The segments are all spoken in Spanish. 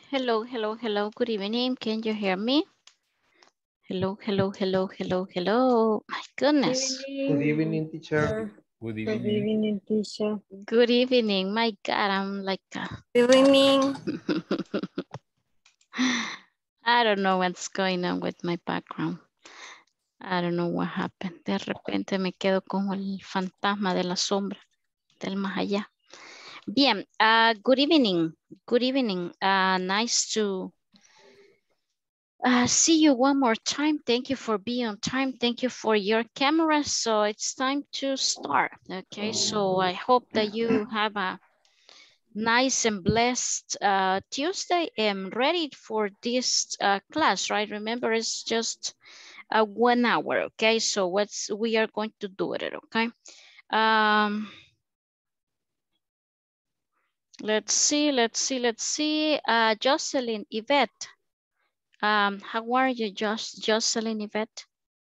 Hello, hello, hello. Good evening. Can you hear me? Hello, hello, hello, hello, hello. My goodness. Good evening, teacher. Good Good evening. evening, teacher. Good evening. My God, I'm like, Good evening. I don't know what's going on with my background. I don't know what happened. De repente me quedo como el fantasma de la sombra del más allá. Bien, good evening. Good evening. Nice to see you one more time. Thank you for being on time. Thank you for your camera. So it's time to start. Okay, so I hope that you have a nice and blessed Tuesday and ready for this class, right? Remember, it's just 1 hour. Okay, so we are going to do it. Okay. Let's see. Jocelyn, Yvette. How are you, Jocelyn, Yvette?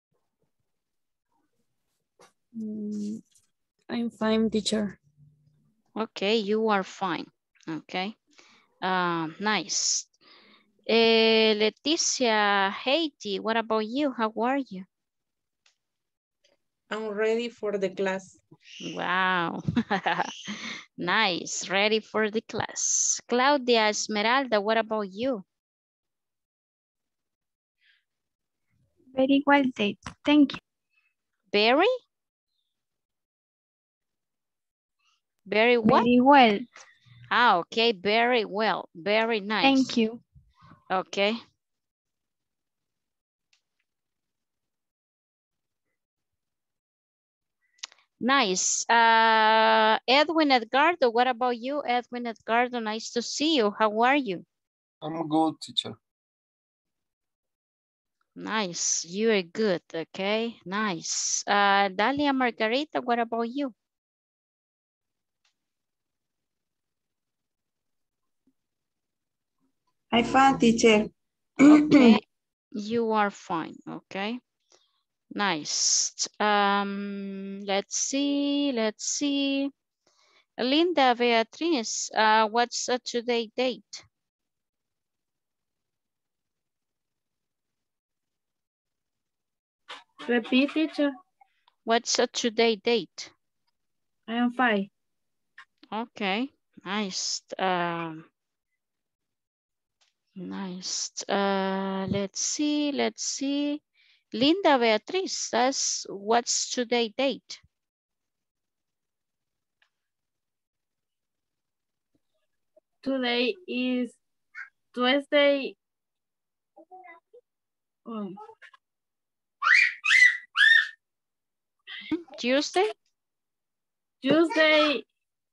I'm fine, teacher. Okay, you are fine. Okay, nice. Leticia, Haiti, what about you? How are you? I'm ready for the class. Wow, nice, ready for the class. Claudia, Esmeralda, what about you? Very well, thank you. Very? Very what? Very well, Okay, very well, very nice. thank you. Okay. Nice. Edwin Edgardo, what about you, Edwin Edgardo? Nice to see you. How are you? I'm good, teacher. Nice. You are good. Okay. Nice. Dalia Margarita, what about you? I'm fine, teacher. Okay. You are fine. Okay. Nice. Let's see. Linda Beatriz, what's today's date? Repeat, teacher. What's today's date? I am fine. Okay. Nice. Nice. Let's see. Linda Beatriz, that's what's today's date? Today is Tuesday. Tuesday? Tuesday,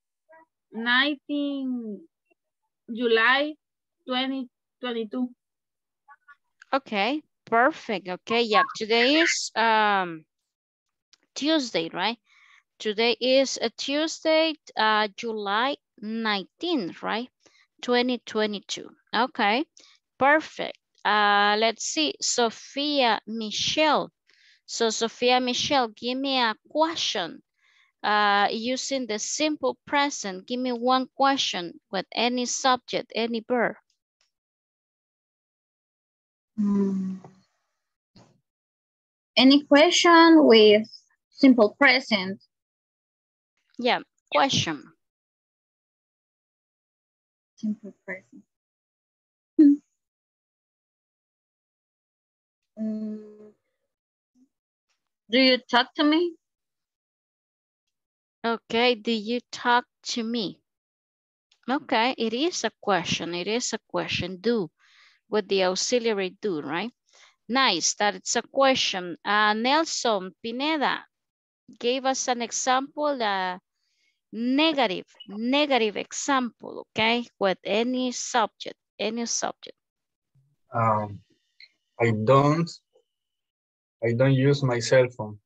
19 July 2022. Okay, perfect. Okay, yeah, today is Tuesday, right? Today is a Tuesday, July 19th, right? 2022. Okay, perfect. Let's see, Sophia Michelle. So Sophia Michelle, give me a question. Using the simple present, give me one question with any subject, any verb. Any question with simple present? Yeah, question. Simple present. Do you talk to me? Okay, do you talk to me? Okay, it is a question. It is a question. Do with the auxiliary do, right? Nice, that it's a question. Nelson Pineda gave us an example, negative example, okay? With any subject, any subject. Um, I don't use my cell phone.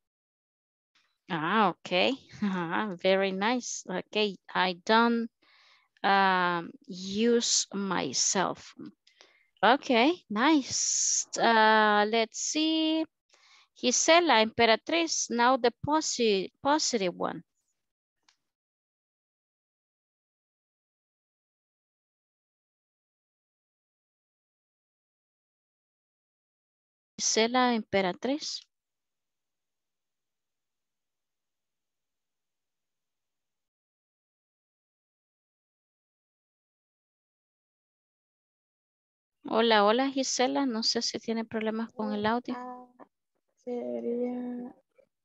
Okay, very nice. Okay, I don't use my cell phone. Okay, nice. Let's see. Gisela Emperatriz, now the positive one. Gisela Emperatriz. Hola, hola Gisela, no sé si tiene problemas con el audio. Sería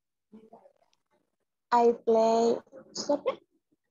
I play soccer.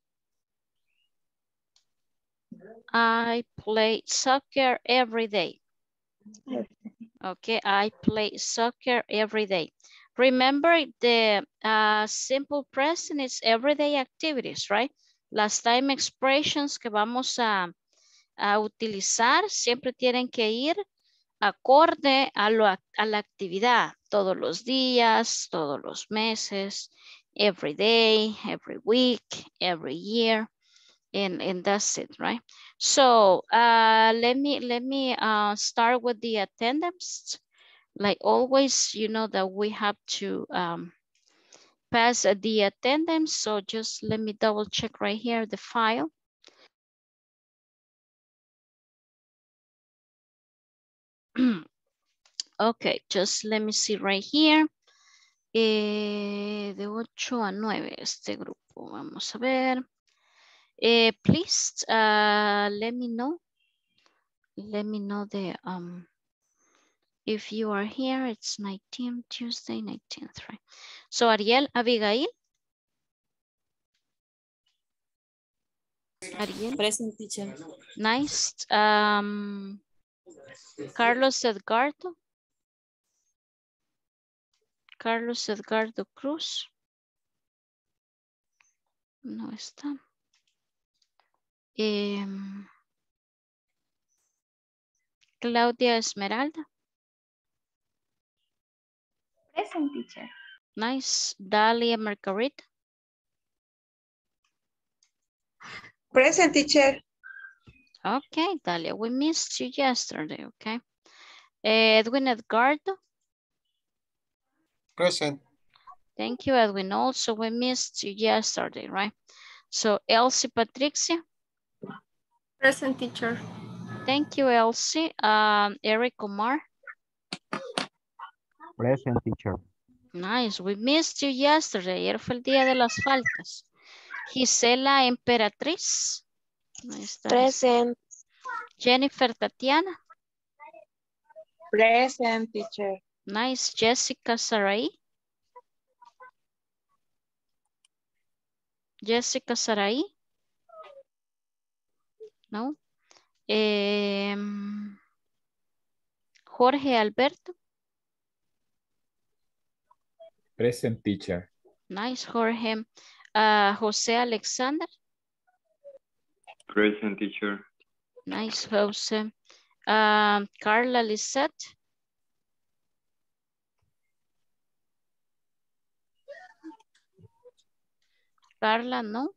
I play soccer every day. Okay, I play soccer every day. Remember the simple present is everyday activities, right? Las time expressions que vamos a utilizar siempre tienen que ir acorde a la actividad. Todos los días, todos los meses, every day, every week, every year. And that's it, right? So let me start with the attendance. Like always, you know that we have to pass the attendance. So just let me double check right here the file. Okay, just let me see right here. De 8 a 9 este grupo. Vamos a ver. Please let me know. Let me know the if you are here. It's 19 Tuesday 19th, right? So Ariel, Abigail. Ariel. Present, teacher. Nice. Carlos Edgardo. Carlos Edgardo Cruz. No está. Claudia Esmeralda. Present, teacher. Nice. Dalia Margarita. Present, teacher. Okay, Dalia, we missed you yesterday, okay? Edwin Edgardo. Present. Thank you, Edwin. Also, we missed you yesterday, right? So, Elsie Patricia. Present, teacher. Thank you, Elsie. Eric Omar. Present, teacher. Nice. We missed you yesterday. Ayer fue el día de las faltas. Gisela Emperatriz. Ahí está. Present. Jennifer Tatiana. Present, teacher. Nice. Jessica Sarai. Jessica Sarai. No. Jorge Alberto. Present, teacher. Nice, Jorge. Jose Alexander. Present, teacher. Nice, Jose. Carla Lisette. Carla, no.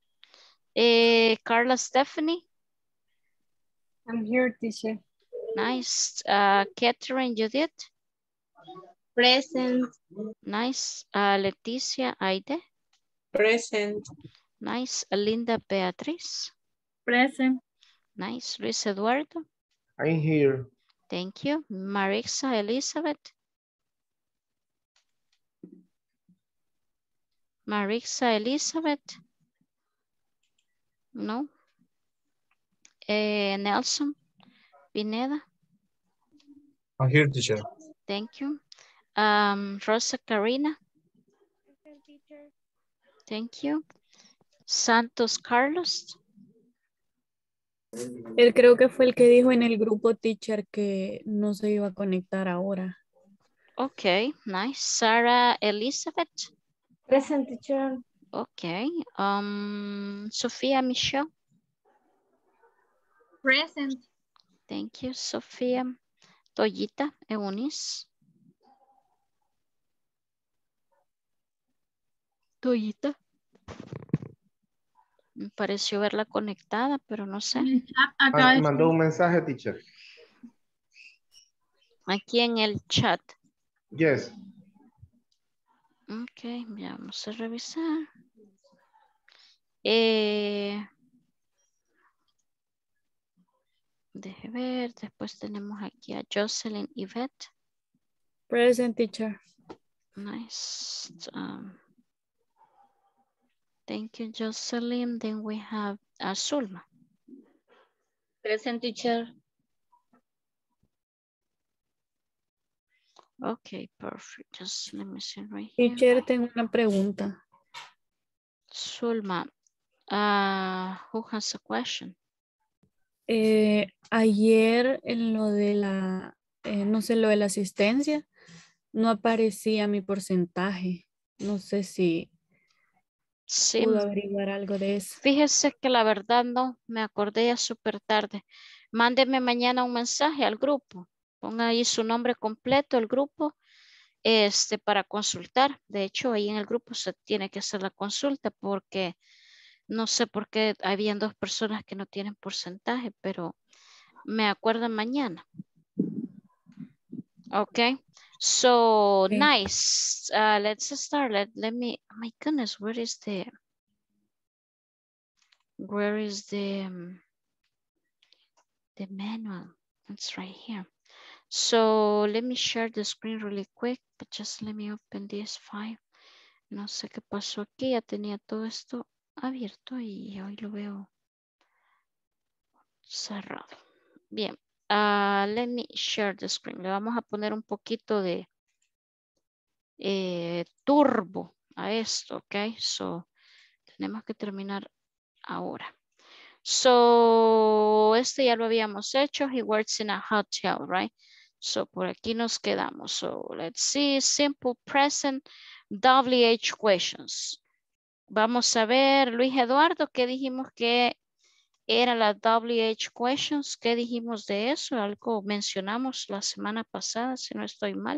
Carla Stephanie. I'm here, teacher. Nice. Catherine Judith. Present. Nice. Leticia Aide. Present. Nice. Linda Beatriz. Present. Nice. Luis Eduardo. I'm here. Thank you. Marixa Elizabeth. Marixa Elizabeth. No. Nelson Pineda. I'm here, teacher. Thank you. Rosa Karina. Thank you. Santos Carlos. Él creo que fue el que dijo en el grupo, teacher, que no se iba a conectar ahora. Okay, nice. Sarah Elizabeth. Present, teacher. Okay. Sofía Michelle. Present. Thank you, Sofía. Toyita Eunice. Toyita. Me pareció verla conectada, pero no sé. En el chat acaba de Mandó un mensaje, teacher. Aquí en el chat. Yes. Ok, ya vamos a revisar. Deje ver, después tenemos aquí a Jocelyn Yvette. Present, teacher. Nice. Thank you, Jocelyn. Then we have Zulma. Present, teacher. Okay, perfect. Just let me see right here. Teacher, tengo una pregunta. Zulma, who has a question? Ayer en lo de la, no sé, lo de la asistencia, no aparecía mi porcentaje. No sé si Sí, pudo averiguar algo de eso. fíjese que la verdad no, me acordé ya súper tarde. Mándeme mañana un mensaje al grupo. Ponga ahí su nombre completo, el grupo, para consultar. De hecho, ahí en el grupo se tiene que hacer la consulta porque no sé por qué habían 2 personas que no tienen porcentaje, pero me acuerdo mañana. Okay, so Okay. nice. Let's start. Let me, oh my goodness, where is the manual? It's right here. So let me share the screen really quick, but just let me open this file. No sé qué pasó aquí, ya tenía todo esto abierto y hoy lo veo cerrado. Bien, let me share the screen. Le vamos a poner un poquito de turbo a esto, ok? So, tenemos que terminar ahora. So, ya lo habíamos hecho. He works in a hotel, right? So, por aquí nos quedamos. So, let's see. Simple present WH questions. Vamos a ver, Luis Eduardo, ¿qué dijimos que era la WH questions? ¿Qué dijimos de eso? Algo mencionamos la semana pasada, si no estoy mal.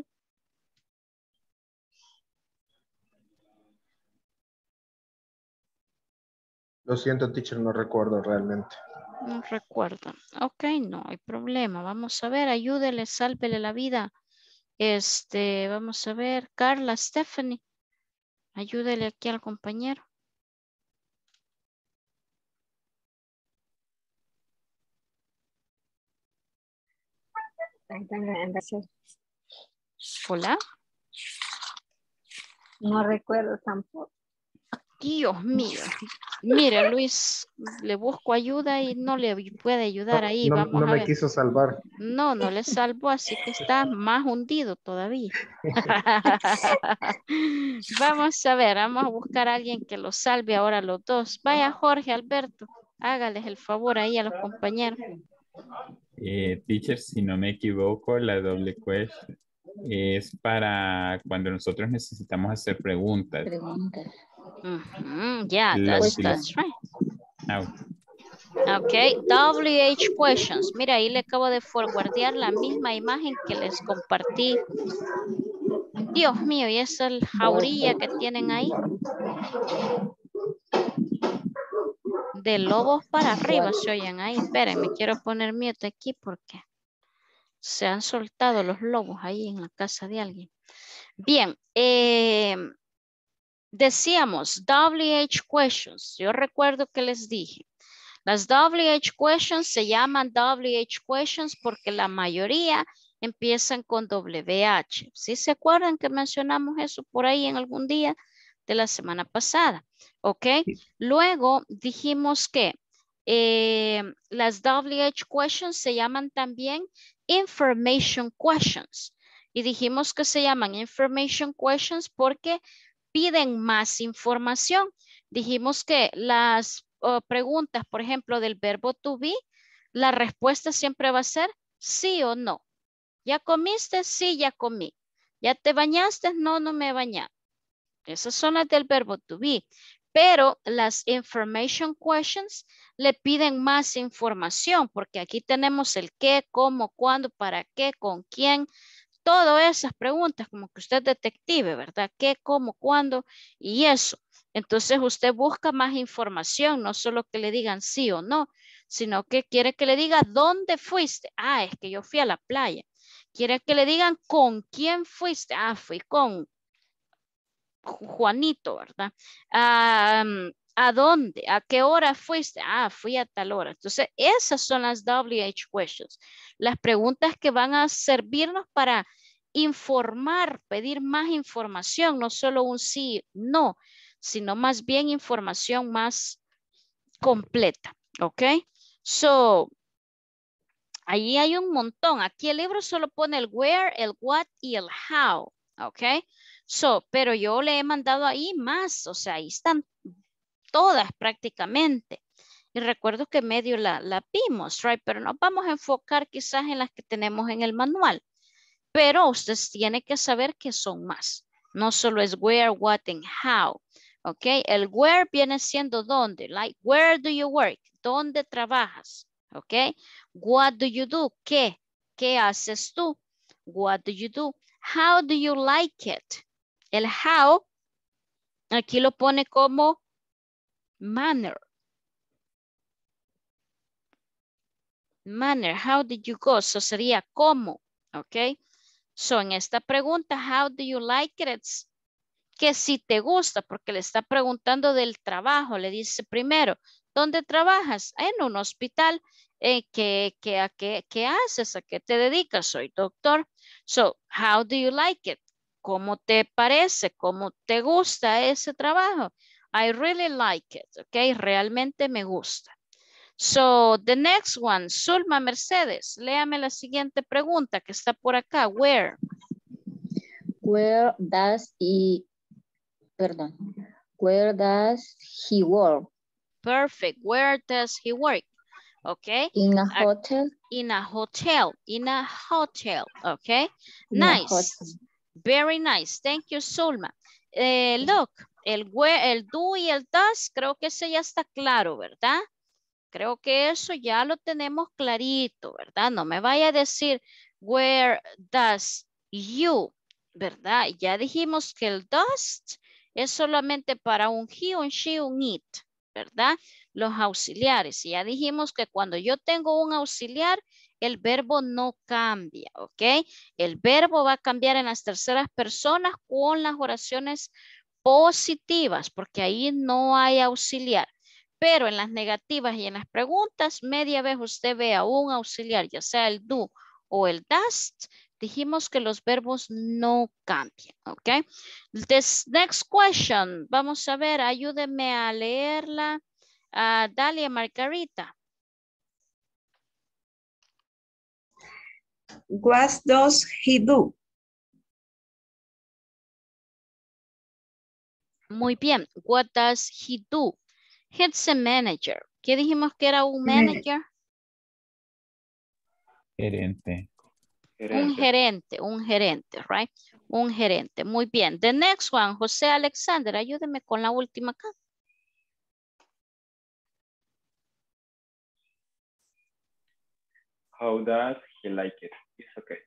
Lo siento, teacher, no recuerdo realmente. No recuerdo. Ok, no hay problema. Vamos a ver, ayúdele, sálvele la vida. Vamos a ver, Carla, Stephanie. Ayúdele aquí al compañero. Hola. No recuerdo tampoco. Dios mío. Mire, Luis, le busco ayuda y no le puede ayudar ahí. No, Vamos no a me ver. quiso salvar. No, no le salvo, así que está más hundido todavía. Vamos a ver, vamos a buscar a alguien que lo salve ahora los dos. Vaya Jorge, Alberto, hágales el favor ahí a los compañeros. Teacher, si no me equivoco, la doble question es para cuando nosotros necesitamos hacer preguntas. Yeah, La that's right. Ah, Ok, WH questions. Mira, ahí le acabo de forwardear la misma imagen que les compartí. Dios mío, y esa jaurilla que tienen ahí. De lobos para arriba se oyen ahí. Espérenme, quiero poner mute aquí porque se han soltado los lobos ahí en la casa de alguien. Bien, decíamos WH questions. Yo recuerdo que les dije. Las WH questions se llaman WH questions porque la mayoría empiezan con WH. ¿Sí se acuerdan que mencionamos eso por ahí en algún día de la semana pasada? ¿Ok? Luego dijimos que las WH questions se llaman también information questions. Y dijimos que se llaman information questions porque piden más información. Dijimos que las preguntas, por ejemplo, del verbo to be, la respuesta siempre va a ser sí o no. ¿Ya comiste? Sí, ya comí. ¿Ya te bañaste? No, no me he bañado. Esas son las del verbo to be. Pero las information questions le piden más información porque aquí tenemos el qué, cómo, cuándo, para qué, con quién. Todas esas preguntas, como que usted es detective, ¿verdad? ¿Qué, cómo, cuándo? Y eso. Entonces usted busca más información, no solo que le digan sí o no, sino que quiere que le diga dónde fuiste. Ah, es que yo fui a la playa. Quiere que le digan con quién fuiste. Ah, fui con Juanito, ¿verdad? ¿A dónde? ¿A qué hora fuiste? Ah, fui a tal hora. Entonces, esas son las WH questions. Las preguntas que van a servirnos para informar, pedir más información, no solo un sí, no, sino más bien información más completa, ¿ok? So, ahí hay un montón. Aquí el libro solo pone el where, el what y el how, ¿ok? So, pero yo le he mandado ahí más, o sea, ahí están todas prácticamente. Y recuerdo que medio la vimos, right? Pero nos vamos a enfocar quizás en las que tenemos en el manual. Pero ustedes tienen que saber que son más. No solo es where, what, and how. ¿Ok? El where viene siendo dónde. Like, where do you work? ¿Dónde trabajas? ¿Ok? What do you do? ¿Qué? ¿Qué haces tú? What do you do? How do you like it? El how, aquí lo pone como manner. Manner, how did you go? Eso sería cómo. ¿Ok? So, en esta pregunta, how do you like it? It's que si te gusta, porque le está preguntando del trabajo. Le dice primero, ¿dónde trabajas? En un hospital. ¿Qué haces? ¿A qué te dedicas? Soy doctor. So, how do you like it? ¿Cómo te parece? ¿Cómo te gusta ese trabajo? I really like it. Ok, realmente me gusta. So, the next one, Zulma Mercedes, léame la siguiente pregunta que está por acá. Where? Where does he work? Perfect. Where does he work? Okay. In a hotel. In a hotel. In a hotel. Okay. In a Nice. hotel. Very nice. Thank you, Zulma. Look, el do y el does, creo que ese ya está claro, ¿verdad? Creo que eso ya lo tenemos clarito, ¿verdad? No me vaya a decir, where does you, ¿verdad? Ya dijimos que el does es solamente para un he, un she, un it, ¿verdad? Los auxiliares. Y ya dijimos que cuando yo tengo un auxiliar, el verbo no cambia, ¿ok? El verbo va a cambiar en las terceras personas con las oraciones positivas, porque ahí no hay auxiliar. Pero en las negativas y en las preguntas, media vez usted vea un auxiliar, ya sea el do o el does, dijimos que los verbos no cambian, ¿ok? This next question, vamos a ver, ayúdenme a leerla. Dalia Margarita. What does he do? Muy bien, what does he do? He's a manager. ¿Qué dijimos que era un manager? Gerente. Un gerente, right? Un gerente. Muy bien. The next one, José Alexander, ayúdeme con la última acá. How does he like it? It's okay.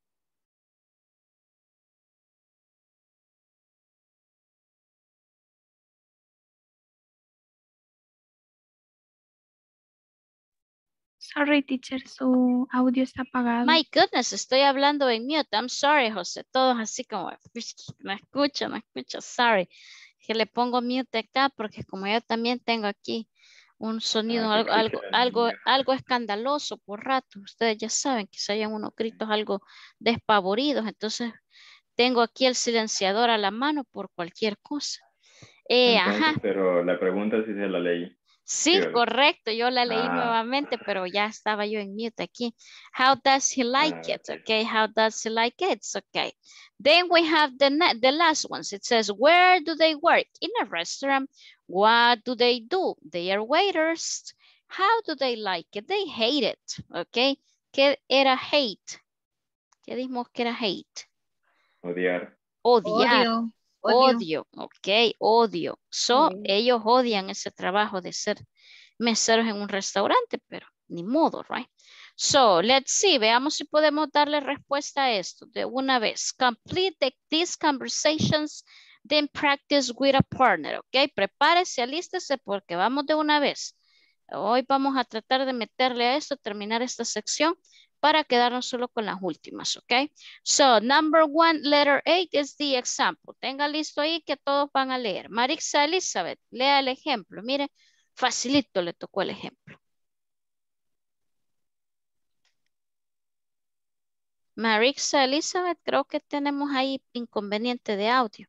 Sorry, teacher, su audio está apagado. My goodness, estoy hablando en mute. I'm sorry, José. Todos así como, no escucho, sorry. Que le pongo mute acá porque como yo también tengo aquí un sonido algo escandaloso por rato. Ustedes ya saben que se hayan unos gritos algo despavoridos. Entonces tengo aquí el silenciador a la mano por cualquier cosa. Entonces, Ajá. pero la pregunta sí se la leí. Sí, ¿verdad? correcto. Yo la leí nuevamente, pero ya estaba yo en mute aquí. How does he like it? Okay. How does he like it? It's okay. Then we have the last ones. It says, where do they work? In a restaurant. What do they do? They are waiters. How do they like it? They hate it. Okay. ¿Qué era hate? ¿Qué dijimos que era hate? Odiar. Odiar. Odio. Ok, odio. So, ellos odian ese trabajo de ser meseros en un restaurante, pero ni modo, right? So, let's see, veamos si podemos darle respuesta a esto de una vez. Complete these conversations, then practice with a partner, ok? Prepárese, alístese porque vamos de una vez. Hoy vamos a tratar de meterle a esto, terminar esta sección para quedarnos solo con las últimas, ok? So, number one, letter 8 is the example. Tenga listo ahí que todos van a leer. Marixa Elizabeth, lea el ejemplo. Mire, facilito le tocó el ejemplo. Marixa Elizabeth, creo que tenemos ahí inconveniente de audio.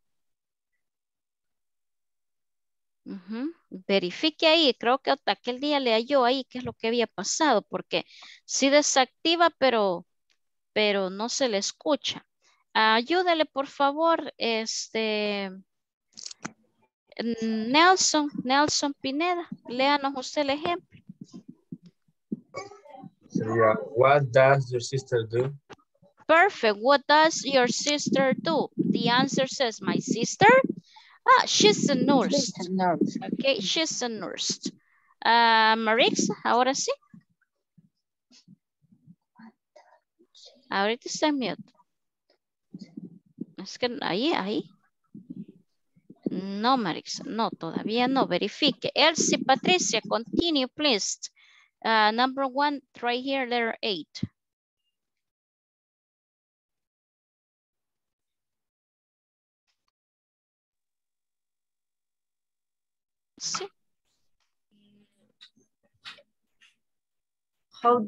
Ujú. Verifique ahí, creo que hasta aquel día le halló ahí qué es lo que había pasado, porque sí desactiva, pero no se le escucha. Ayúdele, por favor, Nelson Pineda, léanos usted el ejemplo. Sería, what does your sister do? Perfect. What does your sister do? The answer says, my sister? She's a nurse. She's a nurse. Okay, she's a nurse. Marixa, ahora sí. Ahorita está en mute. Es que ahí. No, Marixa, no, todavía no. Verifique. Elsie, Patricia, continue, please. Number 1, right here, letter 8. Sí. How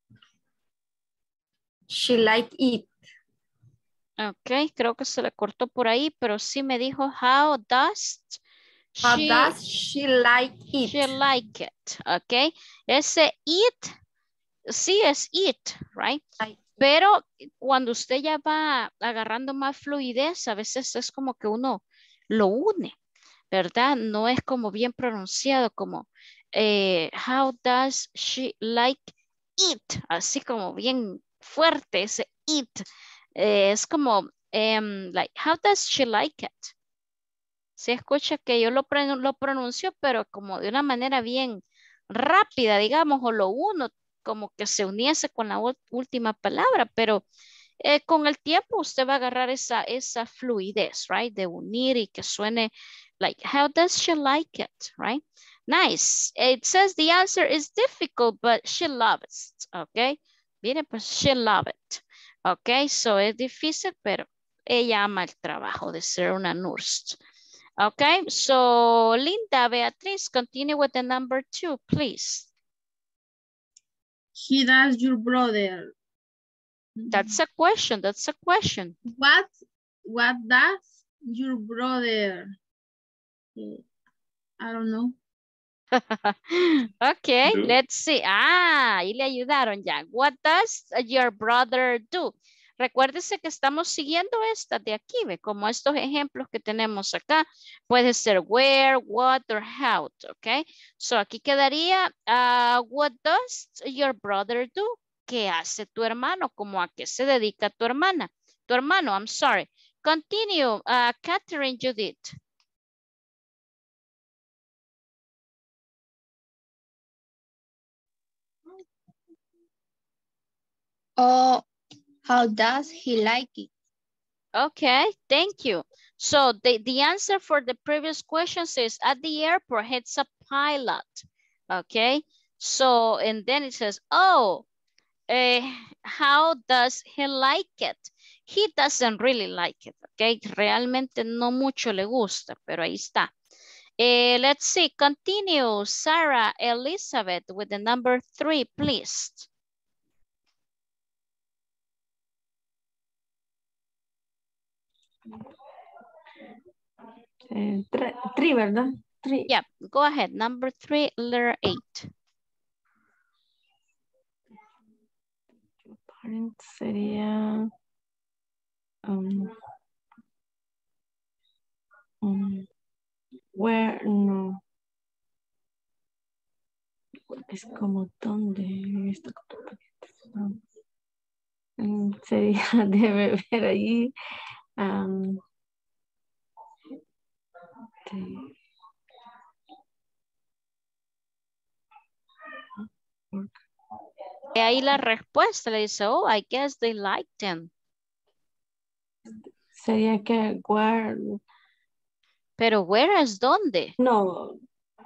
she like it. Ok, creo que se le cortó por ahí, pero sí me dijo, how does she like it? She like it, ok. Ese it, sí es it, right? Pero cuando usted ya va agarrando más fluidez, a veces es como que uno lo une, ¿verdad? No es como bien pronunciado, como how does she like it? Así como bien fuerte ese it. Es como, like, how does she like it? Se escucha que yo lo pronuncio, pero como de una manera bien rápida, digamos, o lo uno, como que se uniese con la última palabra, pero con el tiempo usted va a agarrar esa fluidez, right? De unir y que suene like, how does she like it, right? Nice. It says the answer is difficult, but she loves it, okay? Mire, pues she loves it, okay? So es difícil, pero ella ama el trabajo de ser una nurse. Okay, so Linda, Beatriz, continue with the number 2, please. He does your brother. That's a question, that's a question. What does your brother? I don't know. Okay, Do. let's see. Ahí le ayudaron ya. What does your brother do? Recuérdese que estamos siguiendo estas de aquí, ¿ve? Como estos ejemplos que tenemos acá. Puede ser where, what, or how, ¿ok? So aquí quedaría, what does your brother do? ¿Qué hace tu hermano? ¿Cómo a qué se dedica tu hermana? Tu hermano, I'm sorry. Continue, Catherine Judith. Oh, how does he like it? Okay, thank you. So the answer for the previous questions is at the airport, he's a pilot. Okay, so and then it says, oh, how does he like it? He doesn't really like it. Okay, realmente no mucho le gusta, pero ahí está. Let's see, continue, Sarah Elizabeth with the number 3, please. Three, ¿verdad? Three. Yeah, go ahead. Number 3, letter 8. Parents sería where, no. Es como donde está. Sería, debe ver ahí. Y ahí la respuesta le dice, oh, I guess they liked them. Sería que where. Pero where es dónde? No.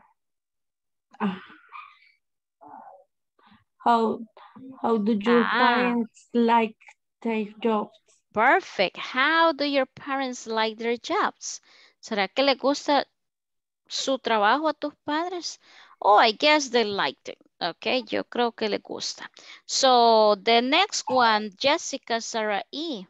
How do your parents like their jobs? Perfect. How do your parents like their jobs? ¿Será que le gusta su trabajo a tus padres? Oh, I guess they liked it. Okay, yo creo que le gusta. So the next one, Jessica Sarah E.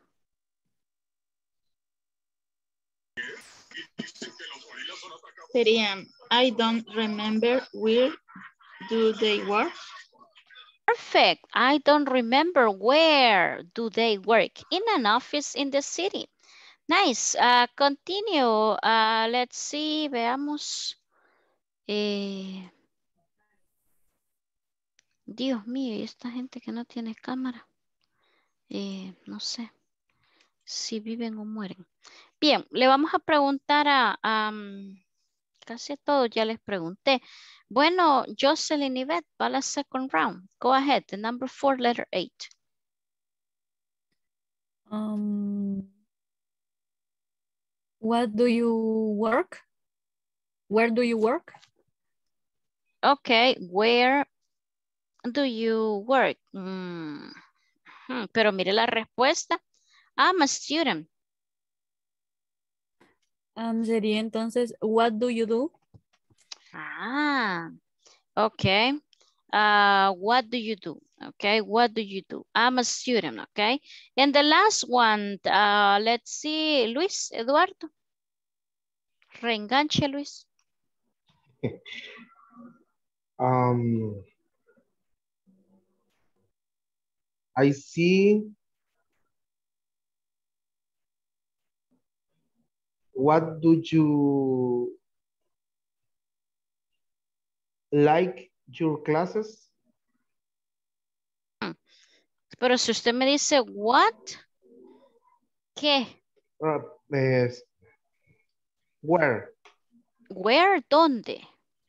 Serían, I don't remember where do they work. Perfect. I don't remember where do they work. In an office in the city. Nice. Continue. Let's see. Veamos. Dios mío, y esta gente que no tiene cámara. No sé si viven o mueren. Bien, le vamos a preguntar casi a todos ya les pregunté. Bueno, Jocelyn y Beth, va la second round. Go ahead, the number 4, letter 8. What do you work? Where do you work? Okay, where do you work? Pero mire la respuesta. I'm a student. Sería entonces, what do you do? Okay. What do you do? Okay, what do you do? I'm a student, okay? And the last one, let's see, Luis Eduardo. Reenganche, Luis. I see. What do you like your classes? Pero si usted me dice, what? ¿Qué? Where? Where, ¿dónde?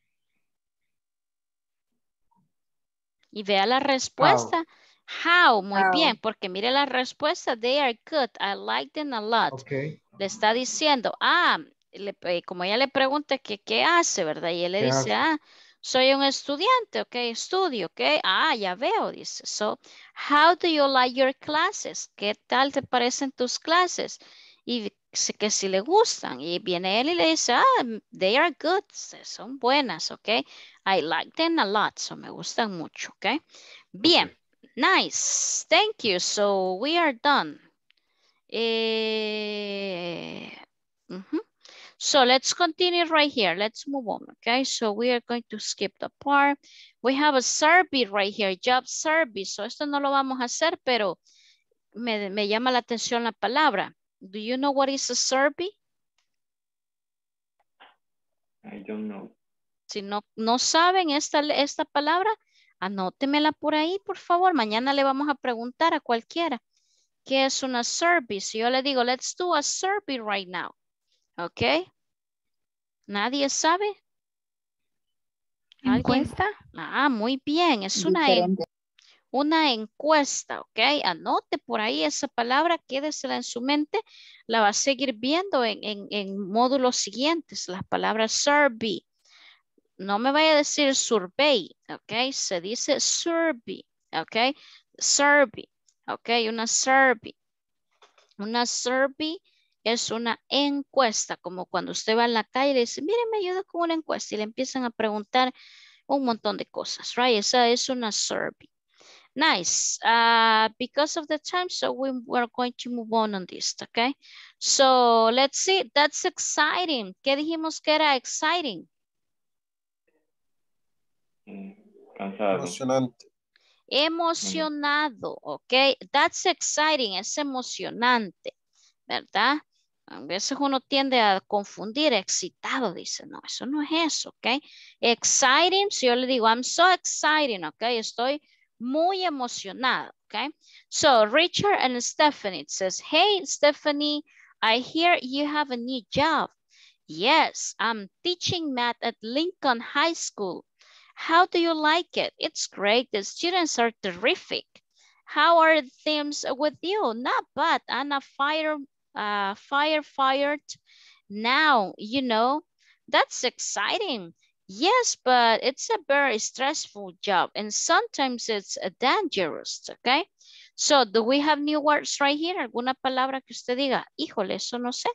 Y vea la respuesta. How, muy bien, porque mire la respuesta. They are good. I like them a lot. Okay. Le está diciendo, como ella le pregunta que qué hace, ¿verdad? Y él le dice, soy un estudiante, ok, estudio, ok. Ya veo, dice. So, how do you like your classes? ¿Qué tal te parecen tus clases? Y dice que si le gustan. Y viene él y le dice, they are good. Son buenas, ok. I like them a lot. So, me gustan mucho, ok. Bien. Okay. Nice. Thank you. So, we are done. So let's continue right here. Let's move on, okay? So we are going to skip the part. We have a survey right here, job survey. So esto no lo vamos a hacer, pero me llama la atención la palabra. Do you know what is a survey? I don't know. Si no saben esta palabra, anótemela por ahí, por favor. Mañana le vamos a preguntar a cualquiera. ¿Qué es una survey? Si yo le digo, let's do a survey right now. ¿Ok? ¿Nadie sabe? ¿Alguien? Encuesta. Muy bien. Es una encuesta, ¿ok? Anote por ahí esa palabra, quédesela en su mente. La va a seguir viendo en módulos siguientes. Las palabras survey. No me vaya a decir survey, ¿ok? Se dice survey, ¿ok? Survey. Ok, una survey. Una survey es una encuesta, como cuando usted va en la calle y le dice, mire, me ayuda con una encuesta y le empiezan a preguntar un montón de cosas, right? Esa es una survey. Nice. Because of the time, so we're going to move on this, okay? So let's see, that's exciting. ¿Qué dijimos que era exciting? Cansado. Emocionante. Emocionado, ok. That's exciting, es emocionante, ¿verdad? A veces uno tiende a confundir excitado, dice, no, eso no es eso, ok. Exciting, si yo le digo, I'm so exciting, ok, estoy muy emocionado, ok. So, Richard and Stephanie, it says, hey, Stephanie, I hear you have a new job. Yes, I'm teaching math at Lincoln High School. How do you like it? It's great. The students are terrific. How are things with you? Not bad. I'm a firefighter now, you know. That's exciting. Yes, but it's a very stressful job and sometimes it's dangerous, okay? So, do we have new words right here? ¿Alguna palabra que usted diga? Híjole, eso no sé.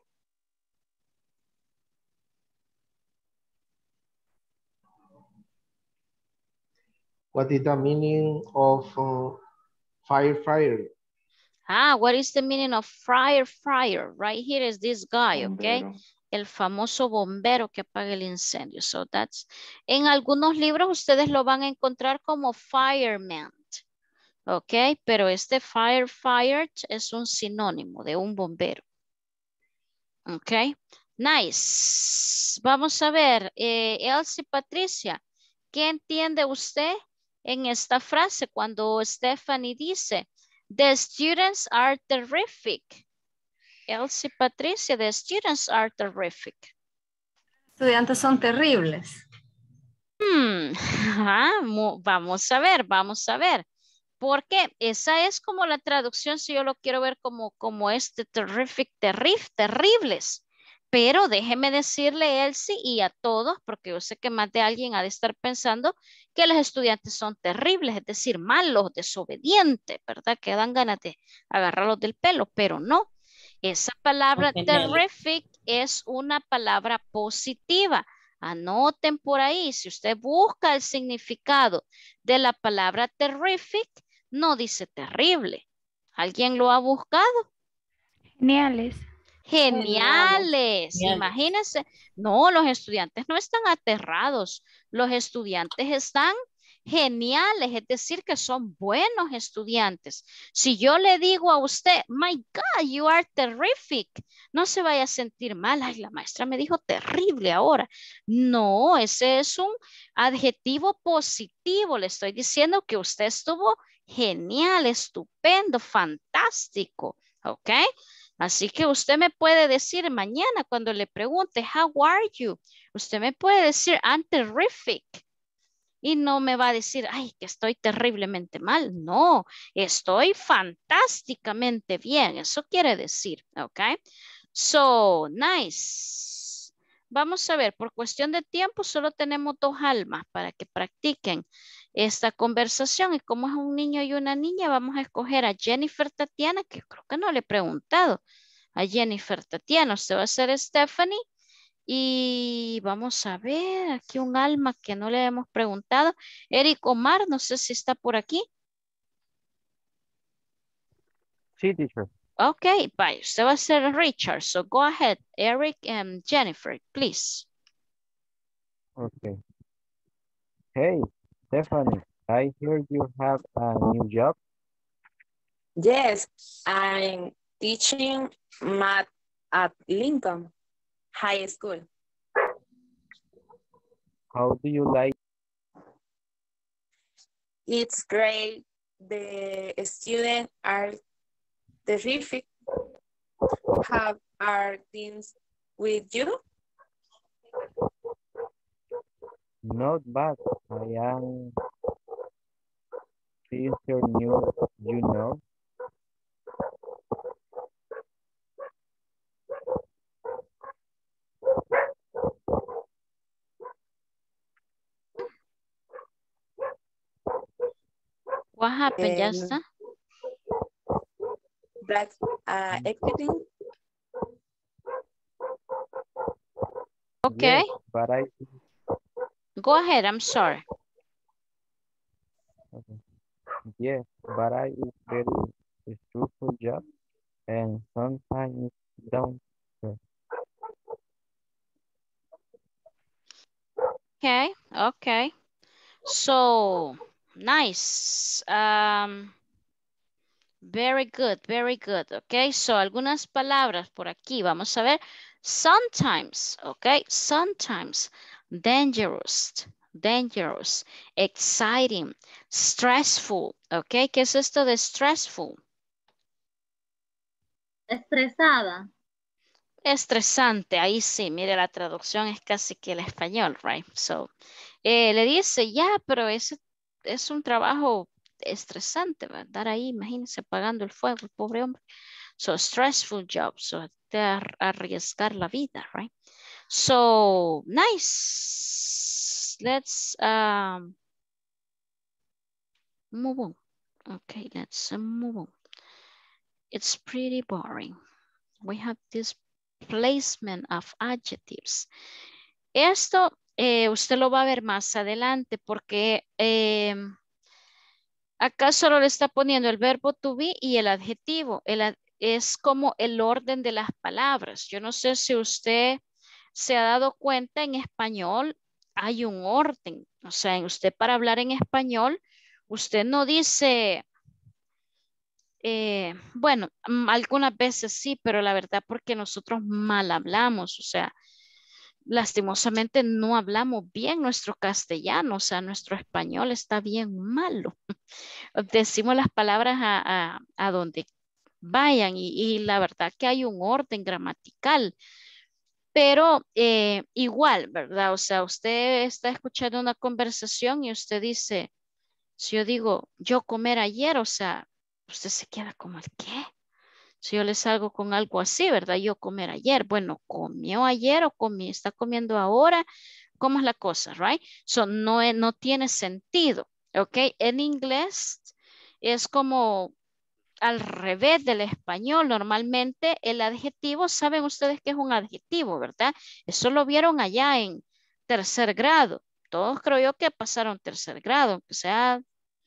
What is the meaning of firefighter? What is the meaning of firefighter? Right here is this guy, okay? Bombero. El famoso bombero que apaga el incendio. So that's, en algunos libros ustedes lo van a encontrar como fireman, ok? Pero este firefighter es un sinónimo de un bombero. Ok, nice. Vamos a ver, Elsie Patricia, ¿qué entiende usted en esta frase cuando Stephanie dice, the students are terrific? Elsie Patricia, the students are terrific. Estudiantes son terribles. Vamos a ver, vamos a ver. Porque esa es como la traducción, si yo lo quiero ver como este terrific, terribles. Pero déjeme decirle, Elsie, y a todos, porque yo sé que más de alguien ha de estar pensando que los estudiantes son terribles, es decir, malos, desobedientes, ¿verdad? Que dan ganas de agarrarlos del pelo, pero no. Esa palabra terrific es una palabra positiva. Anoten por ahí, si usted busca el significado de la palabra terrific, no dice terrible. ¿Alguien lo ha buscado? Geniales. Geniales. Imagínense. No, los estudiantes no están aterrados. Los estudiantes están geniales, es decir, que son buenos estudiantes. Si yo le digo a usted, my God, you are terrific, no se vaya a sentir mal. Ay, la maestra me dijo terrible ahora. No, ese es un adjetivo positivo. Le estoy diciendo que usted estuvo genial, estupendo, fantástico. ¿Ok? Así que usted me puede decir mañana cuando le pregunte, how are you? Usted me puede decir, I'm terrific. Y no me va a decir, ay, que estoy terriblemente mal. No, estoy fantásticamente bien. Eso quiere decir, ¿ok? So, nice. Vamos a ver, por cuestión de tiempo solo tenemos 2 almas para que practiquen esta conversación. Y como es un niño y una niña, vamos a escoger a Jennifer Tatiana, que creo que no le he preguntado. A Jennifer Tatiana, usted va a ser Stephanie. Y vamos a ver, aquí un alma que no le hemos preguntado. Eric Omar, no sé si está por aquí. Sí, teacher. Ok, bye. Usted va a ser Richard. So go ahead, Eric and Jennifer, please. Okay. Hey, Stephanie, I hear you have a new job. Yes, I'm teaching math at Lincoln High School. How do you like? It's great. The students are terrific. Have our teams with you? Not bad. I am teacher new, you know. What happened, ya está? Black equity. Okay. Yes, but I... Go ahead, I'm sorry. Okay. Yes, but I is very stressful job and sometimes don't. Okay, okay. So, nice. Very good, very good. Okay, so algunas palabras por aquí. Vamos a ver. Sometimes, okay, sometimes. Dangerous, dangerous. Exciting, stressful. Okay, ¿qué es esto de stressful? Estresada. Estresante, ahí sí, mire, la traducción es casi que el español, right? So, le dice, ya, pero ese es un trabajo estresante, ¿verdad? Estar ahí, imagínense, apagando el fuego, el pobre hombre. So, stressful job, so, de arriesgar la vida, right? So, nice. Let's move on. Okay, let's move on. It's pretty boring. We have this placement of adjectives. Esto usted lo va a ver más adelante porque Acá solo le está poniendo el verbo to be y el adjetivo. Es como el orden de las palabras. Yo no sé si usted se ha dado cuenta, en español hay un orden. O sea, usted para hablar en español, usted no dice, bueno, algunas veces sí, pero la verdad porque nosotros mal hablamos. O sea, lastimosamente no hablamos bien nuestro castellano. O sea, nuestro español está bien malo. Decimos las palabras a donde vayan y la verdad que hay un orden gramatical, pero igual, ¿verdad? O sea, usted está escuchando una conversación y usted dice, si yo digo, yo comer ayer, o sea, usted se queda como, ¿el qué? Si yo le salgo con algo así, ¿verdad? Yo comer ayer, bueno, ¿comió ayer o está comiendo ahora? ¿Cómo es la cosa, right? So, no tiene sentido, ¿ok? En inglés es como al revés del español. Normalmente el adjetivo, saben ustedes que es un adjetivo, ¿verdad? Eso lo vieron allá en tercer grado. Todos creo yo que pasaron tercer grado, aunque sea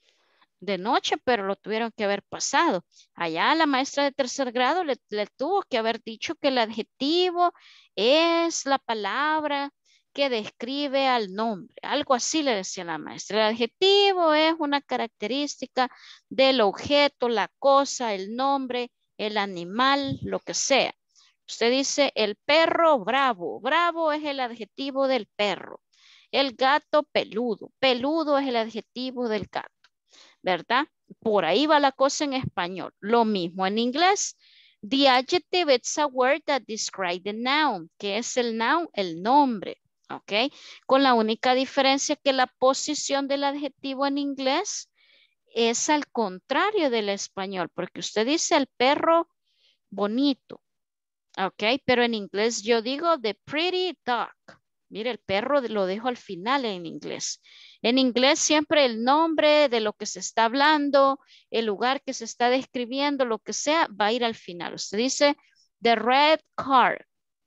de noche, pero lo tuvieron que haber pasado. Allá la maestra de tercer grado le tuvo que haber dicho que el adjetivo es la palabra que describe al nombre. Algo así le decía la maestra. El adjetivo es una característica del objeto, la cosa, el nombre, el animal, lo que sea. Usted dice el perro bravo. Bravo es el adjetivo del perro. El gato peludo. Peludo es el adjetivo del gato. ¿Verdad? Por ahí va la cosa en español. Lo mismo en inglés. The adjective is a word that describes the noun. ¿Qué es el noun? El nombre. ¿Ok? Con la única diferencia que la posición del adjetivo en inglés es al contrario del español, porque usted dice el perro bonito. ¿Ok? Pero en inglés yo digo the pretty dog. Mire, el perro lo dejo al final en inglés. En inglés siempre el nombre de lo que se está hablando, el lugar que se está describiendo, lo que sea, va a ir al final. Usted dice the red car,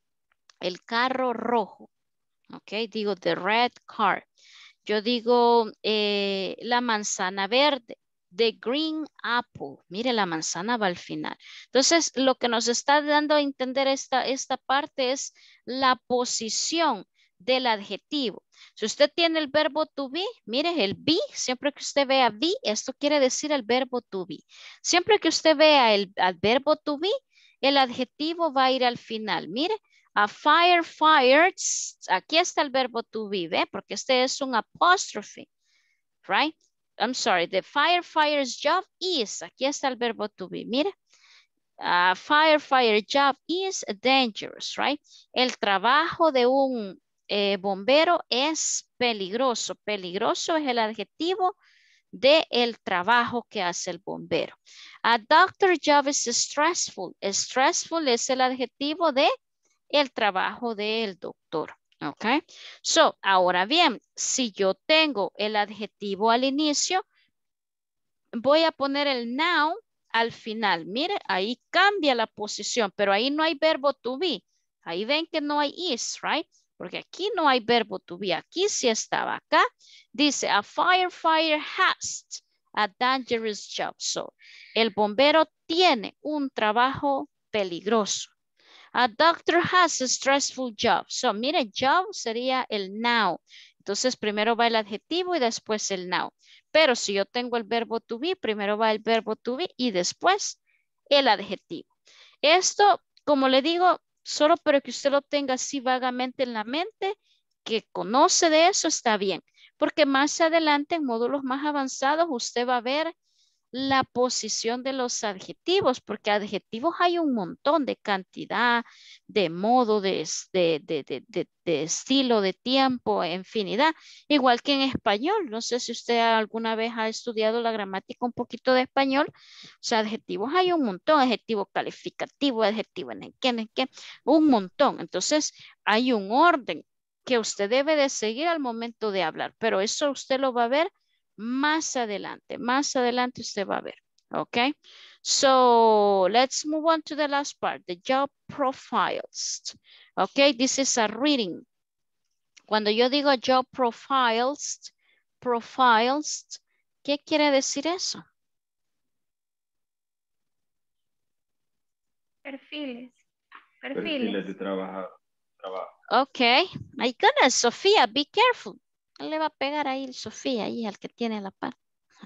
el carro rojo. Ok, digo the red car. Yo digo la manzana verde. The green apple. Mire, la manzana va al final. Entonces, lo que nos está dando a entender esta parte es la posición del adjetivo. Si usted tiene el verbo to be, mire, el be, siempre que usted vea be, esto quiere decir el verbo to be. Siempre que usted vea el verbo to be, el adjetivo va a ir al final. Mire, a firefighters, aquí está el verbo to be, ¿ve? Porque este es un apóstrofe, right? I'm sorry, the firefighter's job is, aquí está el verbo to be, mire. Firefighter job is dangerous, right? El trabajo de un bombero es peligroso. Peligroso es el adjetivo de el trabajo que hace el bombero. A doctor's job is stressful. Stressful es el adjetivo de el trabajo del doctor. Ok. So, ahora bien, si yo tengo el adjetivo al inicio, voy a poner el noun al final. Mire, ahí cambia la posición, pero ahí no hay verbo to be. Ahí ven que no hay is, right? Porque aquí no hay verbo to be. Aquí sí estaba. Acá dice, a firefighter has a dangerous job. So, el bombero tiene un trabajo peligroso. A doctor has a stressful job. So, mire, job sería el noun. Entonces, primero va el adjetivo y después el noun. Pero si yo tengo el verbo to be, primero va el verbo to be y después el adjetivo. Esto, como le digo, solo para que usted lo tenga así vagamente en la mente, que conoce de eso, está bien. Porque más adelante, en módulos más avanzados, usted va a ver la posición de los adjetivos, porque adjetivos hay un montón de cantidad, de modo, de estilo, de tiempo, infinidad. Igual que en español. No sé si usted alguna vez ha estudiado la gramática un poquito de español. O sea, adjetivos hay un montón. Adjetivo calificativo, adjetivo en el que, un montón. Entonces, hay un orden que usted debe de seguir al momento de hablar, pero eso usted lo va a ver más adelante usted va a ver, okay? So, let's move on to the last part, the job profiles. Okay, this is a reading. Cuando yo digo job profiles, ¿Qué quiere decir eso? Perfiles. Perfiles de trabajo. Ok. My goodness, Sofía, be careful. No le va a pegar ahí el Sofía, ahí al que tiene la par.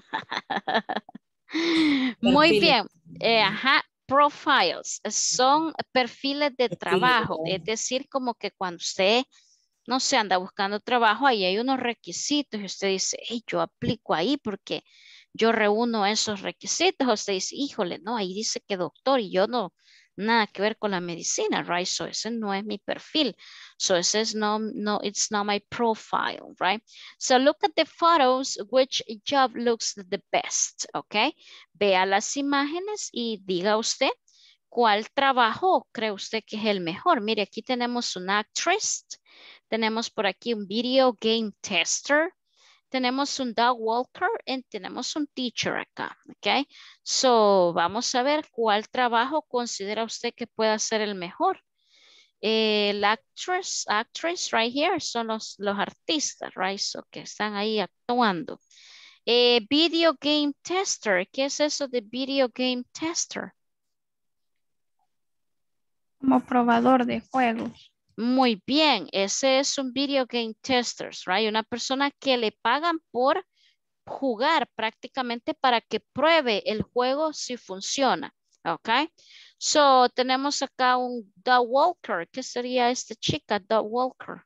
Muy bien. Ajá. Profiles son perfiles de trabajo. Es decir, como que cuando usted, no sé, anda buscando trabajo, ahí hay unos requisitos y usted dice, hey, yo aplico ahí porque yo reúno esos requisitos. Usted dice, híjole, no, ahí dice que doctor y yo no, nada que ver con la medicina, right? So ese no es mi perfil. So ese es no, it's not my profile, right? So look at the photos, which job looks the best, okay? Vea las imágenes y diga usted cuál trabajo cree usted que es el mejor. Mire, aquí tenemos una actress, tenemos por aquí un video game tester, tenemos un dog walker y tenemos un teacher acá, ¿ok? So, vamos a ver cuál trabajo considera usted que pueda ser el mejor. La actress right here son los artistas, right? So, que están ahí actuando. Video game tester, ¿qué es eso de video game tester? Como probador de juegos. Muy bien, ese es un video game tester, right? Una persona que le pagan por jugar prácticamente para que pruebe el juego si funciona, ¿ok? So, tenemos acá un dog walker. ¿Qué sería esta chica, dog walker?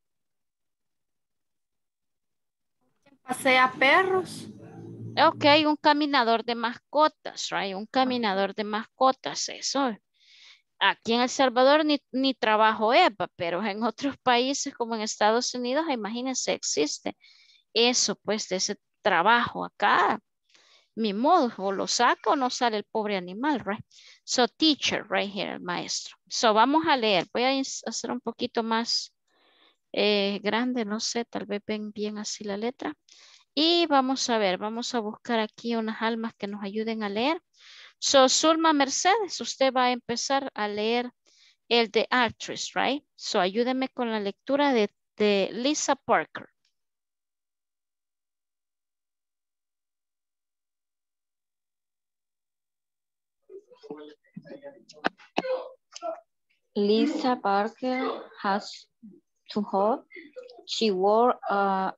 Pasea perros. Ok, un caminador de mascotas, right? Un caminador de mascotas, eso. Aquí en El Salvador ni trabajo EPA, pero en otros países como en Estados Unidos, imagínense, existe eso, pues, de ese trabajo acá. Mi modo, o lo saca o no sale el pobre animal, right? So, teacher, right here, el maestro. So, vamos a leer. Voy a hacer un poquito más grande, no sé, tal vez ven bien así la letra. Y vamos a ver, vamos a buscar aquí unas almas que nos ayuden a leer. So, Zulma Mercedes, usted va a empezar a leer el de actress, right? So, ayúdeme con la lectura de Lisa Parker. Lisa Parker has 2 hobbies. She wore a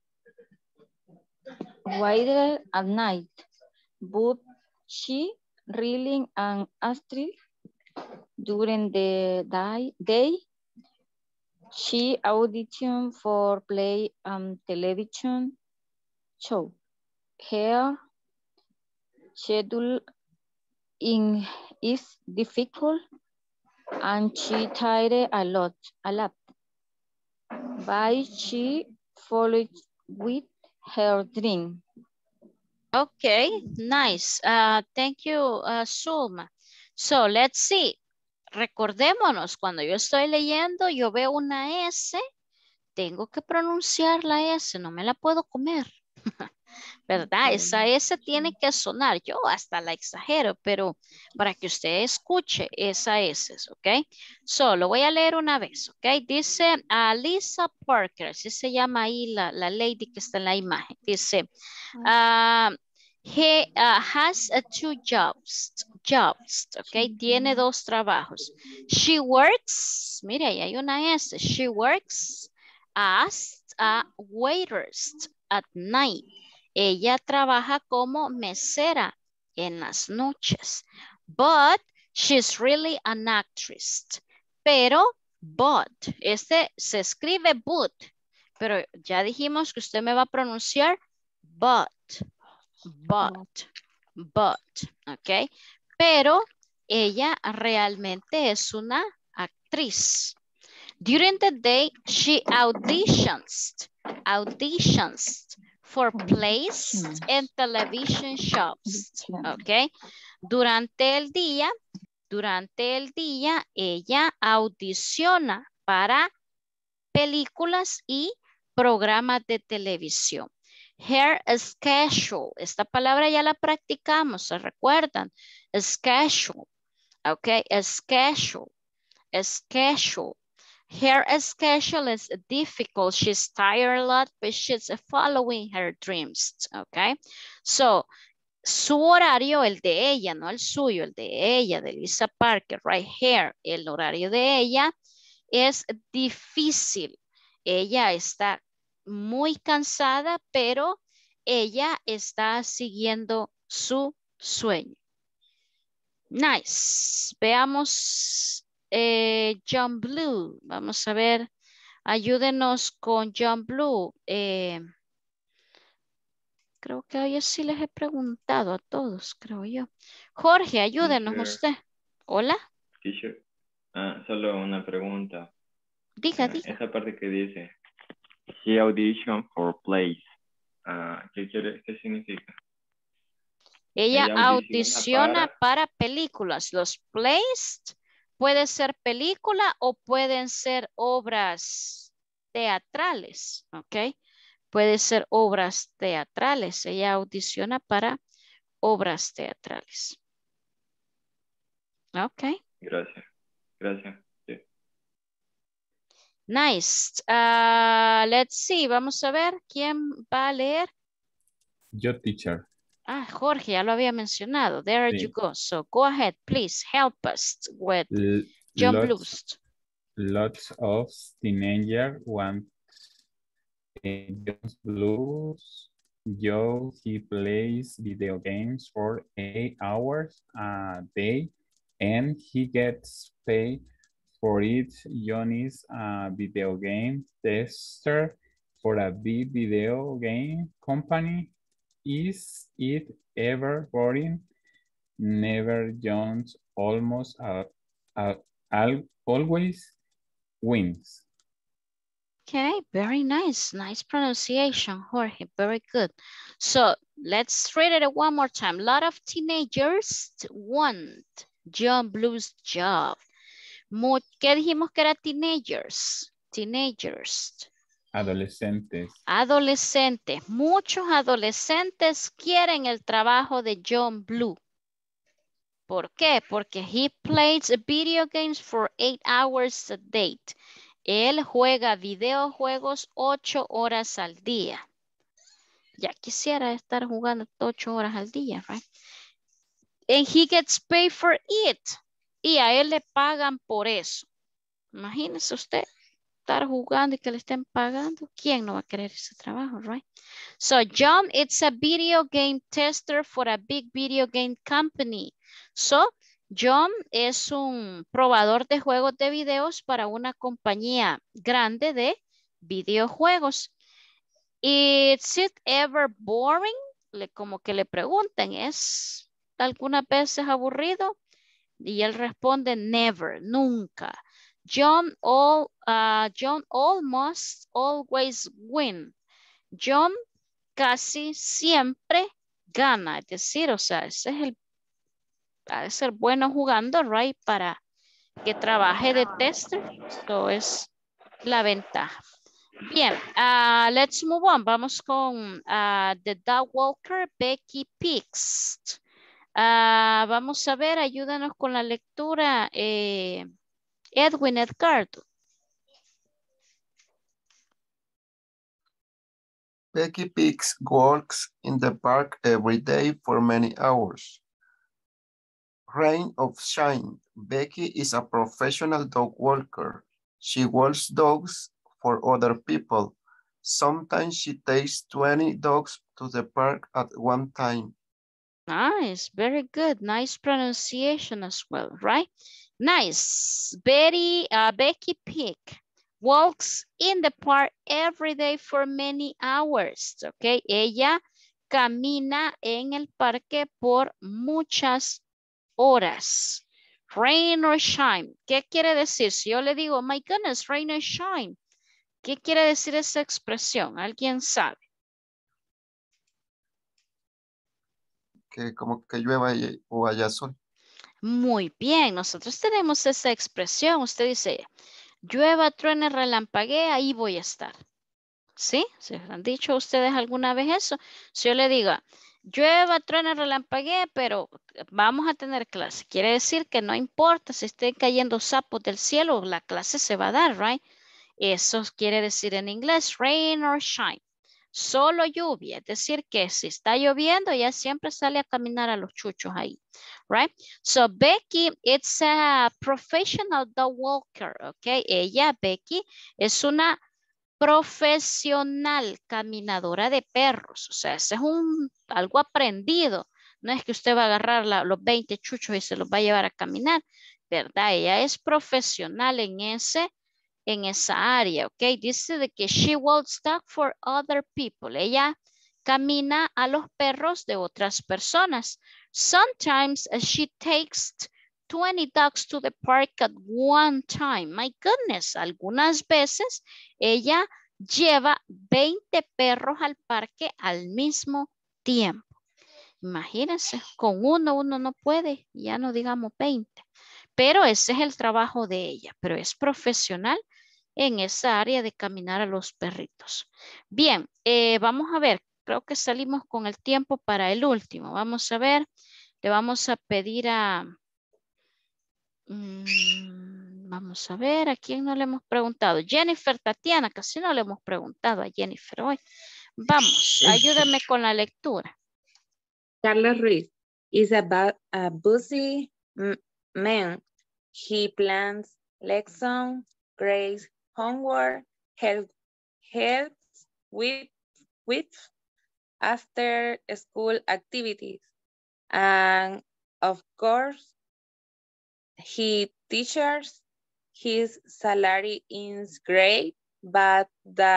rider at night, but she reeling and Astrid during the day. She auditioned for play and television show. Her schedule is difficult and she tired a lot. But she followed with her dream. Okay, nice. Thank you, Zulma. So, let's see. Recordémonos, cuando yo estoy leyendo, yo veo una S, tengo que pronunciar la S, no me la puedo comer. ¿Verdad? Esa S tiene que sonar. Yo hasta la exagero, pero para que usted escuche esa S, ¿ok? Solo voy a leer una vez, ¿ok? Dice Lisa Parker, así se llama ahí la lady que está en la imagen. Dice, he has 2 jobs, ¿ok? Tiene 2 trabajos. She works, mire, ahí hay una S. She works as a waitress at night. Ella trabaja como mesera en las noches. But she's really an actress. Pero, but, este se escribe but, pero ya dijimos que usted me va a pronunciar but, ¿ok? Pero ella realmente es una actriz. During the day, she auditions for plays and television shows, ¿ok? Durante el día, ella audiciona para películas y programas de televisión. Her schedule, esta palabra ya la practicamos, ¿se recuerdan? Schedule, ¿ok? Schedule. Her schedule is difficult. She's tired a lot, but she's following her dreams. Okay. So, su horario, el de ella, no el suyo, el de ella, de Lisa Parker, right here, el horario de ella es difícil. Ella está muy cansada, pero ella está siguiendo su sueño. Nice. Veamos John Blue. Vamos a ver. Ayúdenos con John Blue. Creo que hoy sí les he preguntado a todos, creo yo. Jorge, ayúdenos usted. Hola. Teacher, solo una pregunta. Diga, diga. Esa parte que dice, she audition for plays. ¿Qué significa? Ella audiciona para películas. Los plays puede ser película o pueden ser obras teatrales, ¿ok? Puede ser obras teatrales. Ella audiciona para obras teatrales. Ok. Gracias. Gracias. Sí. Nice. Let's see. Vamos a ver quién va a leer. Yo, teacher. Jorge, ya lo había mencionado. There Sí. you go. So go ahead, please help us with John Blues. Lots of teenagers want John Blues. Joe, he plays video games for 8 hours a day and he gets paid for it. John is a video game tester for a big video game company. Is it ever boring? Never. Jones almost always wins. Okay, very nice. Nice pronunciation, Jorge. Very good. So let's read it one more time. A lot of teenagers want John Blue's job. ¿Qué dijimos que era teenagers? Teenagers. Adolescentes. Adolescentes. Muchos adolescentes quieren el trabajo de John Blue. ¿Por qué? Porque he plays video games for 8 hours a day. Él juega videojuegos 8 horas al día. Ya quisiera estar jugando 8 horas al día, right? And he gets paid for it. Y a él le pagan por eso. Imagínese usted estar jugando y que le estén pagando. ¿Quién no va a querer ese trabajo, right? So John, it's a video game tester for a big video game company. So John es un probador de juegos de videos para una compañía grande de videojuegos. Is it ever boring? Como que le preguntan, ¿es algunas veces aburrido? Y él responde, never, nunca. John almost always win. John casi siempre gana. Es decir, o sea, ese es el ha de ser bueno jugando, right? Para que trabaje de tester. Esto es la ventaja. Bien, let's move on. Vamos con The Dog Walker, Becky Pix. Vamos a ver, ayúdanos con la lectura. Edwin Edgardo. Becky Pix walks in the park every day for many hours. Rain or shine, Becky is a professional dog walker. She walks dogs for other people. Sometimes she takes 20 dogs to the park at one time. Nice, very good. Nice pronunciation as well, right? Nice. Becky Pig walks in the park every day for many hours, okay? Ella camina en el parque por muchas horas. Rain or shine. ¿Qué quiere decir? Si yo le digo, my goodness, rain or shine. ¿Qué quiere decir esa expresión? ¿Alguien sabe? Que como que llueva o haya sol. Muy bien, nosotros tenemos esa expresión. Usted dice, llueva, truene, relampaguee, ahí voy a estar. ¿Sí? ¿Se han dicho ustedes alguna vez eso? Si yo le digo, Llueva, truena, relampaguee, pero vamos a tener clase. Quiere decir que no importa si estén cayendo sapos del cielo, la clase se va a dar, right? Eso quiere decir en inglés, rain or shine. Solo lluvia, es decir que si está lloviendo, ella siempre sale a caminar a los chuchos ahí, right? So Becky, it's a professional dog walker, okay? Ella, Becky, es una profesional caminadora de perros, o sea, ese es algo aprendido. No es que usted va a agarrar los 20 chuchos y se los va a llevar a caminar, ¿verdad? Ella es profesional en esa área, ¿ok? Dice de que she walks dog for other people. Ella camina a los perros de otras personas. Sometimes she takes 20 dogs to the park at one time. My goodness, algunas veces ella lleva 20 perros al parque al mismo tiempo. Imagínense, con uno no puede, ya no digamos 20. Pero ese es el trabajo de ella, pero es profesional en esa área de caminar a los perritos. Bien, vamos a ver, creo que salimos con el tiempo para el último. Vamos a ver, le vamos a pedir a... vamos a ver, ¿a quién no le hemos preguntado? Jennifer, Tatiana, casi no le hemos preguntado a Jennifer hoy. Vamos, ayúdame con la lectura. Carlos Ruiz is a busy man. He plans lessons, grades homework, helps with after school activities, and of course, he teaches. His salary is great, but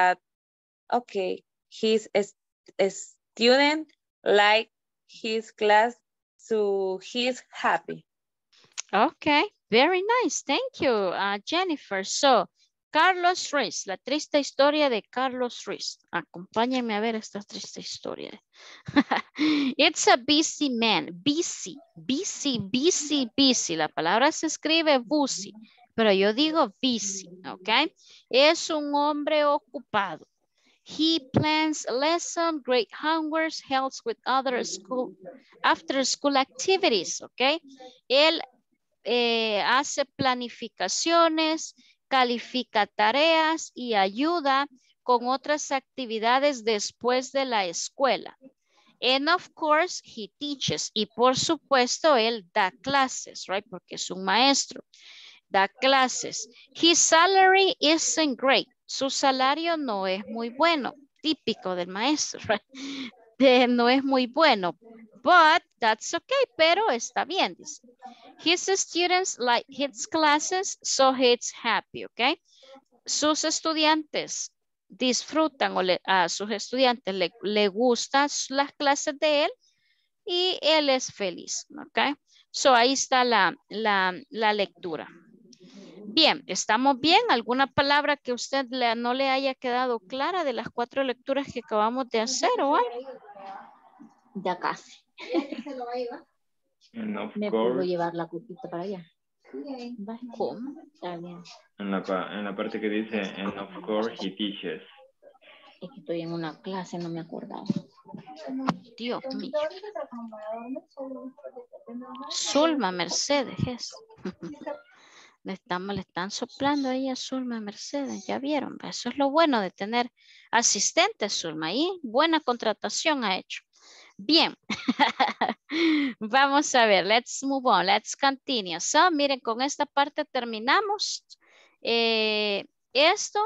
he's a student like his class, so he's happy. Okay, very nice. Thank you, Jennifer. So, Carlos Ruiz, la triste historia de Carlos Ruiz. Acompáñenme a ver esta triste historia. It's a busy man. Busy. La palabra se escribe busy, pero yo digo busy, ¿ok? Es un hombre ocupado. He plans lessons, great homework, helps with other after school activities, ¿ok? Él hace planificaciones, califica tareas y ayuda con otras actividades después de la escuela. And of course, he teaches. Y por supuesto, él da clases, right? Porque es un maestro. Da clases. His salary isn't great. Su salario no es muy bueno. Típico del maestro, right? No es muy bueno. But that's okay, pero está bien, dice. His students like his classes, so he's happy, okay? Sus estudiantes disfrutan a sus estudiantes le gustan las clases de él y él es feliz, okay? So ahí está la lectura. Bien, ¿estamos bien? ¿Alguna palabra que usted no le haya quedado clara de las 4 lecturas que acabamos de hacer o algo? Ya casi. Me puedo llevar la cupita para allá. ¿Cómo? Está bien. En la parte que dice, and of course he teaches. Es que estoy en una clase, no me acordaba. Dios mío. Zulma Mercedes es. Le están soplando ahí a Zulma Mercedes, ya vieron. Eso es lo bueno de tener asistentes, Zulma. Ahí buena contratación ha hecho. Bien, vamos a ver, let's move on, let's continue. So, miren, con esta parte terminamos. Esto,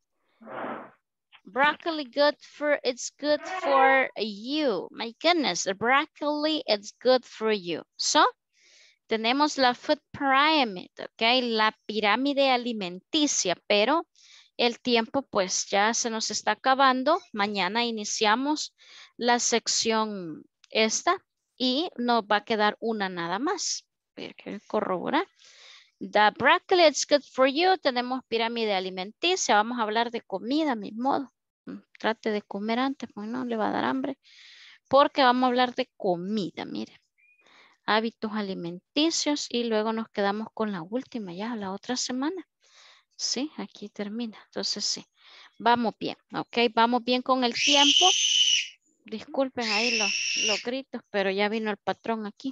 broccoli it's good for you. My goodness, broccoli, it's good for you. So, tenemos la food pyramid, ok, la pirámide alimenticia, pero el tiempo pues ya se nos está acabando. Mañana iniciamos la sección esta y nos va a quedar una nada más. Voy a corroborar. The broccoli is good for you. Tenemos pirámide alimenticia. Vamos a hablar de comida, a mi modo. Trate de comer antes, pues no le va a dar hambre. Porque vamos a hablar de comida, mire. Hábitos alimenticios y luego nos quedamos con la última ya, la otra semana. Sí, aquí termina. Entonces sí, vamos bien, ok, vamos bien con el tiempo. Disculpen ahí los gritos, pero ya vino el patrón aquí.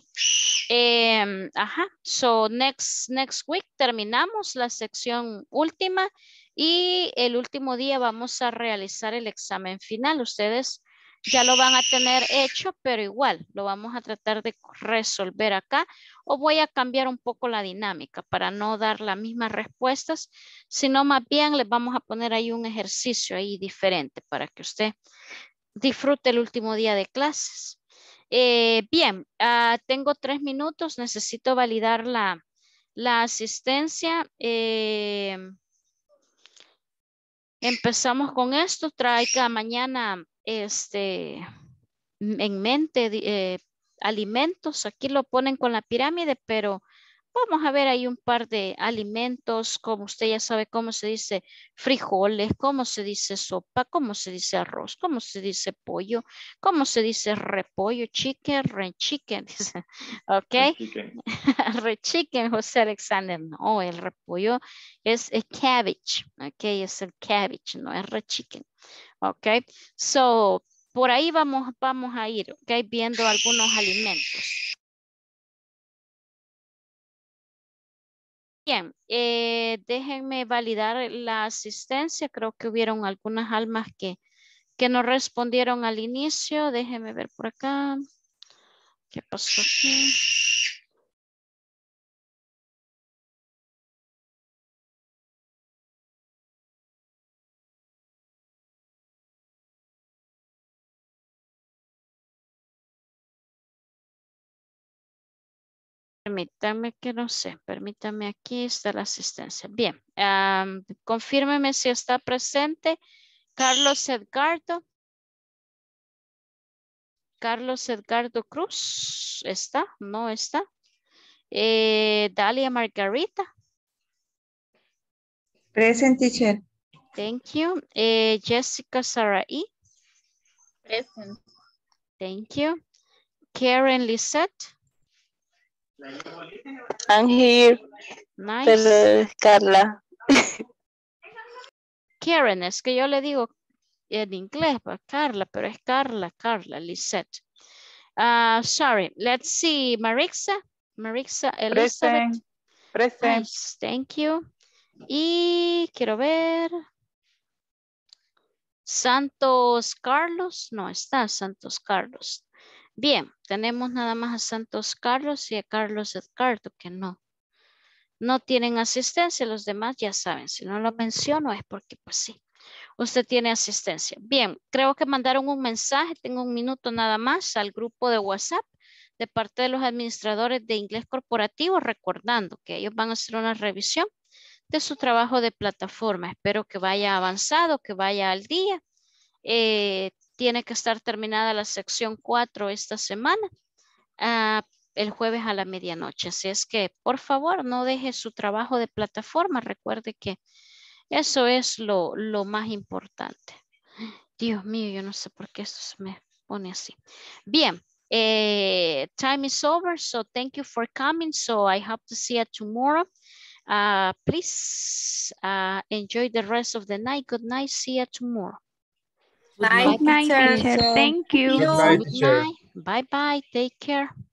So next week terminamos la sección última y el último día vamos a realizar el examen final. Ustedes ya lo van a tener hecho, pero igual lo vamos a tratar de resolver acá, o voy a cambiar un poco la dinámica para no dar las mismas respuestas, sino más bien les vamos a poner ahí un ejercicio ahí diferente para que usted disfrute el último día de clases. Bien, tengo 3 minutos, necesito validar la asistencia. Empezamos con esto, traiga mañana en mente alimentos, aquí lo ponen con la pirámide, pero vamos a ver ahí un par de alimentos, como usted ya sabe cómo se dice frijoles, cómo se dice sopa, cómo se dice arroz, cómo se dice pollo, cómo se dice repollo, chicken, re-chicken, dice, ok, re-chicken, José Alexander, no, el repollo es el cabbage, ok, es el cabbage, no es re-chicken, ok, so, por ahí vamos a ir, ok, viendo algunos alimentos. Bien, déjenme validar la asistencia. Creo que hubieron algunas almas que no respondieron al inicio. Déjenme ver por acá. ¿Qué pasó aquí? Permítame que no sé, permítame, aquí está la asistencia. Bien, confírmeme si está presente Carlos Edgardo. Carlos Edgardo Cruz, ¿está? No está. Dalia Margarita. Present, teacher. Thank you. Jessica Sarai. Present. Thank you. Karen Lisette. I'm here. Nice. Pero Carla. Karen, es que yo le digo en inglés, Carla, pero es Carla Lisette. Sorry, let's see, Marixa Elizabeth. Present. Nice, thank you. Y quiero ver. Santos Carlos, no está Santos Carlos. Bien, tenemos nada más a Santos Carlos y a Carlos Edgardo, que no tienen asistencia. Los demás ya saben, si no lo menciono es porque pues sí, usted tiene asistencia. Bien, creo que mandaron un mensaje, tengo un minuto nada más, al grupo de WhatsApp de parte de los administradores de inglés corporativo, recordando que ellos van a hacer una revisión de su trabajo de plataforma. Espero que vaya avanzado, que vaya al día. Tiene que estar terminada la sección 4 esta semana, el jueves a la medianoche. Así es que, por favor, no deje su trabajo de plataforma. Recuerde que eso es lo más importante. Dios mío, yo no sé por qué esto se me pone así. Bien, time is over, so thank you for coming. So I hope to see you tomorrow. Please enjoy the rest of the night. Good night. See you tomorrow. Good night, teacher. Thank you. Good night, teacher. Bye-bye. Take care.